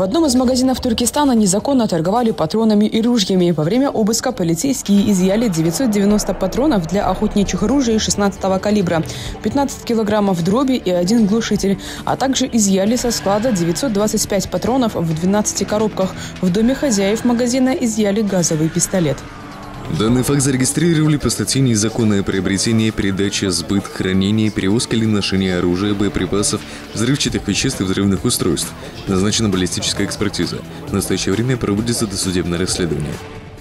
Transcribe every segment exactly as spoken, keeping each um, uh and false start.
В одном из магазинов Туркестана незаконно торговали патронами и ружьями. Во время обыска полицейские изъяли девятьсот девяносто патронов для охотничьих ружей шестнадцатого калибра, пятнадцать килограммов дроби и один глушитель, а также изъяли со склада девятьсот двадцать пять патронов в двенадцати коробках. В доме хозяев магазина изъяли газовый пистолет. Данный факт зарегистрировали по статье «Незаконное приобретение, передача, сбыт, хранение, перевозка или ношение оружия, боеприпасов, взрывчатых веществ и взрывных устройств». Назначена баллистическая экспертиза. В настоящее время проводится досудебное расследование.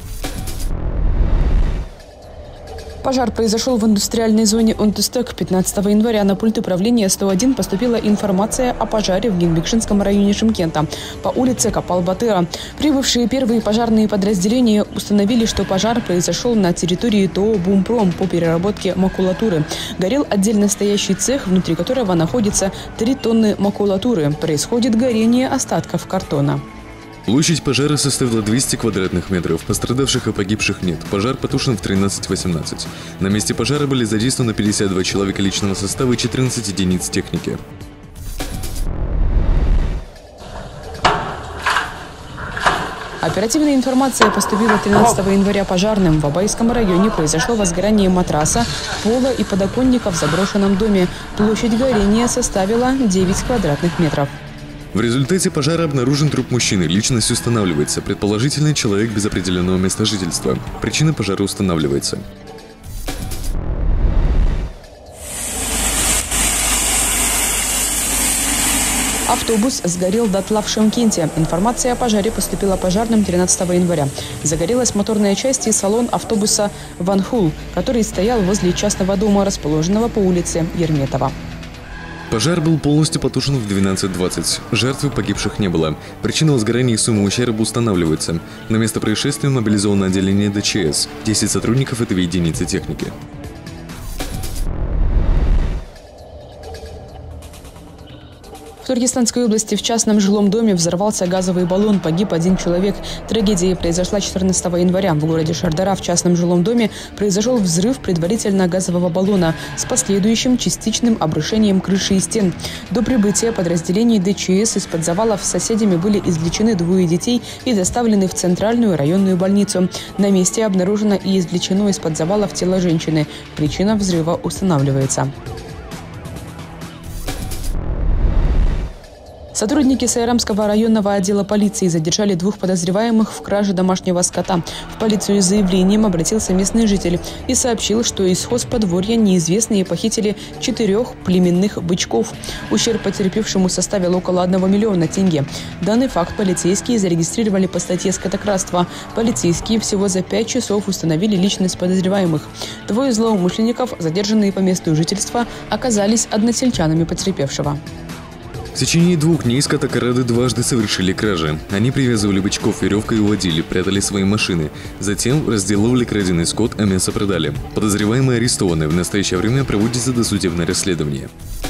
Пожар произошел в индустриальной зоне Унтустек. пятнадцатого января на пульт управления сто один поступила информация о пожаре в Генбекшинском районе Шымкента по улице Капал-Батыра. Прибывшие первые пожарные подразделения установили, что пожар произошел на территории ТО «Бумпром» по переработке макулатуры. Горел отдельно стоящий цех, внутри которого находится три тонны макулатуры. Происходит горение остатков картона. Площадь пожара составила двести квадратных метров. Пострадавших и погибших нет. Пожар потушен в тринадцать восемнадцать. На месте пожара были задействованы пятьдесят два человека личного состава и четырнадцать единиц техники. Оперативная информация поступила тринадцатого января пожарным. В Абайском районе произошло возгорание матраса, пола и подоконника в заброшенном доме. Площадь горения составила девять квадратных метров. В результате пожара обнаружен труп мужчины. Личность устанавливается. Предположительно, человек без определенного места жительства. Причина пожара устанавливается. Автобус сгорел дотла в Шымкенте. Информация о пожаре поступила пожарным тринадцатого января. Загорелась моторная часть и салон автобуса «Ванхул», который стоял возле частного дома, расположенного по улице Ерметова. Пожар был полностью потушен в двенадцать двадцать. Жертв и погибших не было. Причина возгорания и сумма ущерба устанавливается. На место происшествия мобилизовано отделение ДЧС. десять сотрудников этой единицы техники. В Туркестанской области в частном жилом доме взорвался газовый баллон. Погиб один человек. Трагедия произошла четырнадцатого января. В городе Шардара в частном жилом доме произошел взрыв предварительно газового баллона с последующим частичным обрушением крыши и стен. До прибытия подразделений ДЧС из-под завалов с соседями были извлечены двое детей и доставлены в центральную районную больницу. На месте обнаружено и извлечено из-под завалов тело женщины. Причина взрыва устанавливается. Сотрудники Сайрамского районного отдела полиции задержали двух подозреваемых в краже домашнего скота. В полицию с заявлением обратился местный житель и сообщил, что из хозподворья неизвестные похитили четырех племенных бычков. Ущерб потерпевшему составил около одного миллиона тенге. Данный факт полицейские зарегистрировали по статье «Скотокрадство». Полицейские всего за пять часов установили личность подозреваемых. Двое злоумышленников, задержанные по месту жительства, оказались односельчанами потерпевшего. В течение двух дней скотокрады дважды совершили кражи. Они привязывали бычков веревкой и уводили, прятали свои машины. Затем разделывали краденый скот, а мясо продали. Подозреваемые арестованы. В настоящее время проводится досудебное расследование.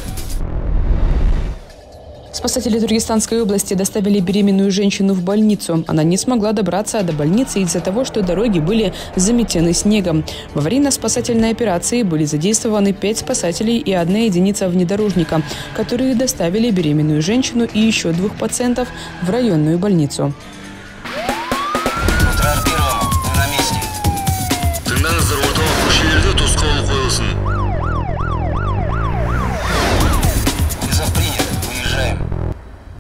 Спасатели Туркестанской области доставили беременную женщину в больницу. Она не смогла добраться до больницы из-за того, что дороги были заметены снегом. В аварийно-спасательной операции были задействованы пять спасателей и одна единица внедорожника, которые доставили беременную женщину и еще двух пациентов в районную больницу.